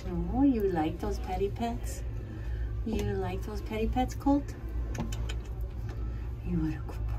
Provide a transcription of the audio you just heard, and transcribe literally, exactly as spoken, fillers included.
Oh, you like those petty pets? You like those petty pets, Colt? You are a good boy.